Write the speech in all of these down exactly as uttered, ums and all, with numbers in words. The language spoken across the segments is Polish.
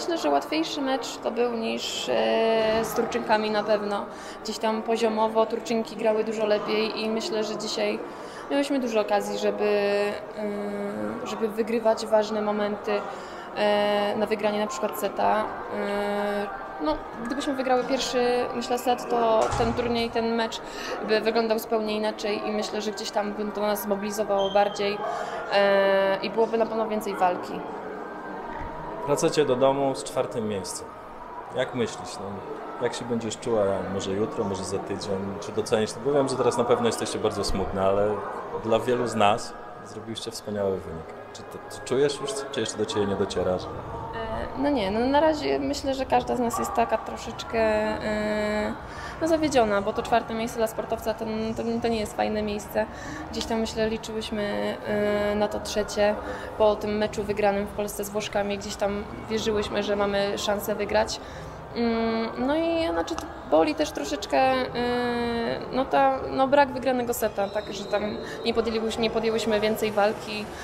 myślę, że łatwiejszy mecz to był niż z Turczynkami na pewno. Gdzieś tam poziomowo Turczynki grały dużo lepiej i myślę, że dzisiaj mieliśmy dużo okazji, żeby, żeby wygrywać ważne momenty na wygranie na przykład seta. No, gdybyśmy wygrały pierwszy, myślę, set, to ten turniej, ten mecz by wyglądał zupełnie inaczej i myślę, że gdzieś tam by to nas zmobilizowało bardziej i byłoby na pewno więcej walki. Wracacie do domu z czwartym miejscem. Jak myślisz? No, jak się będziesz czuła może jutro, może za tydzień? Czy docenisz? Bo wiem, że teraz na pewno jesteście bardzo smutne, ale dla wielu z nas zrobiliście wspaniały wynik. Czy to, to czujesz już, czy jeszcze do Ciebie nie dociera? Że... No nie, no na razie myślę, że każda z nas jest taka troszeczkę yy, no zawiedziona, bo to czwarte miejsce dla sportowca to, to, to nie jest fajne miejsce. Gdzieś tam myślę, liczyłyśmy yy, na to trzecie po tym meczu wygranym w Polsce z Włoszkami, gdzieś tam wierzyłyśmy, że mamy szansę wygrać. No i znaczy to boli też troszeczkę yy, no ta, no brak wygranego seta, tak, że tam nie podjęłyśmy, nie podjęłyśmy więcej walki. Yy,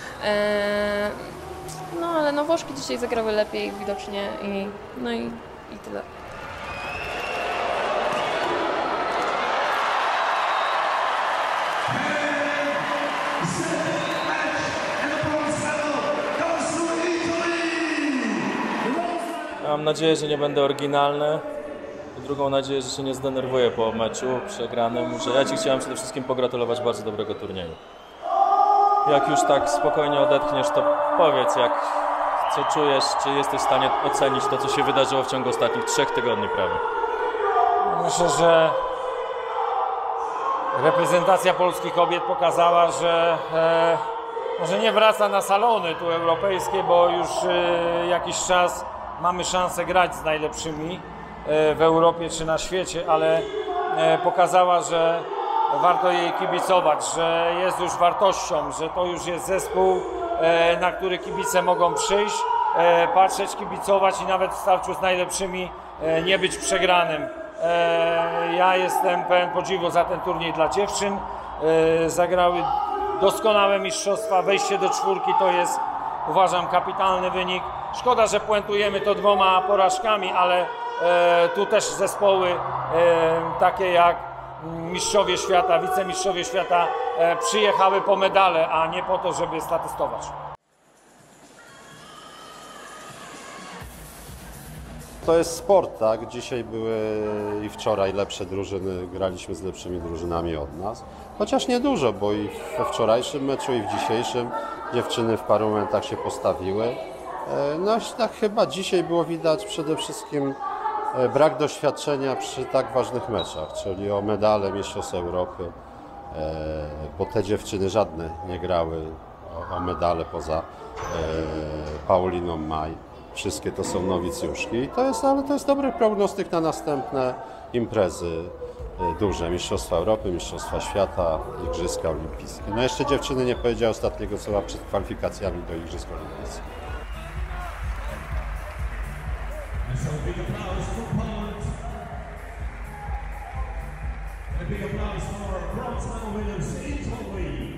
no ale no Włoszki dzisiaj zagrały lepiej widocznie i no i, i tyle. Mam nadzieję, że nie będę oryginalny. I drugą nadzieję, że się nie zdenerwuję po meczu przegranym, że ja Ci chciałem przede wszystkim pogratulować bardzo dobrego turnieju. Jak już tak spokojnie odetchniesz, to powiedz, jak, co czujesz, czy jesteś w stanie ocenić to, co się wydarzyło w ciągu ostatnich trzech tygodni prawie. Myślę, że reprezentacja Polski kobiet pokazała, że e, może nie wraca na salony tu europejskie, bo już e, jakiś czas mamy szansę grać z najlepszymi e, w Europie czy na świecie, ale e, pokazała, że warto jej kibicować, że jest już wartością, że to już jest zespół, e, na który kibice mogą przyjść, e, patrzeć, kibicować i nawet w starciu z najlepszymi e, nie być przegranym. E, ja jestem pełen podziwu za ten turniej dla dziewczyn. E, zagrały doskonałe mistrzostwa, wejście do czwórki to jest, uważam, kapitalny wynik. Szkoda, że puentujemy to dwoma porażkami, ale e, tu też zespoły e, takie jak mistrzowie świata, wicemistrzowie świata e, przyjechały po medale, a nie po to, żeby statystować. To jest sport, tak? Dzisiaj były i wczoraj lepsze drużyny, graliśmy z lepszymi drużynami od nas. Chociaż niedużo, bo i we wczorajszym meczu, i w dzisiejszym dziewczyny w paru momentach się postawiły. No tak chyba dzisiaj było widać przede wszystkim brak doświadczenia przy tak ważnych meczach, czyli o medale Mistrzostw Europy, bo te dziewczyny żadne nie grały o medale poza Pauliną Maj. Wszystkie to są nowicjuszki, i to jest, ale to jest dobry prognostyk na następne imprezy duże, Mistrzostwa Europy, Mistrzostwa Świata, Igrzyska Olimpijskie. No jeszcze dziewczyny nie powiedziały ostatniego słowa przed kwalifikacjami do Igrzysk Olimpijskich. So a big applause for Poland. And a big applause for bronze medal winners in Italy.